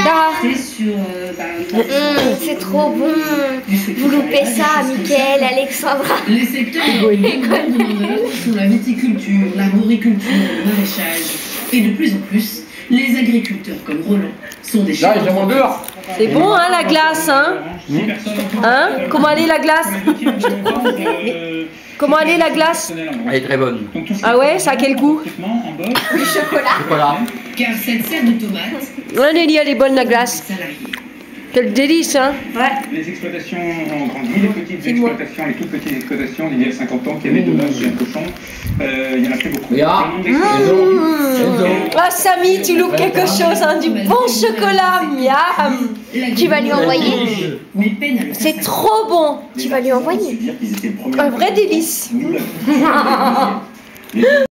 Clara. C'est trop bon. Vous loupez ça, Mickaël, Alexandra. Les secteurs demandeurs sont la viticulture, l'arboriculture, le maraîchage. Et de plus en plus, les agriculteurs comme Roland sont des chefs. C'est bon, hein, la glace, hein? Hein? Comment elle est, la glace? Comment elle est, la glace? Elle est très bonne. Ah ouais, ça a quel goût? Du chocolat. Voilà. Car cette serre de tomates, Ouais, Nelly, elle est bonne, la glace. salariés. Quel délice, hein? Les exploitations ont grandi, les petites exploitations, les toutes petites exploitations d'il y a 50 ans qui avaient deux vaches et un cochon, il y en a plus beaucoup. Ah, Samy, tu loupes quelque chose, hein? Du bon chocolat, miam! Tu vas lui envoyer. Mais peine à le C'est trop bon! Tu vas lui envoyer. Un vrai délice!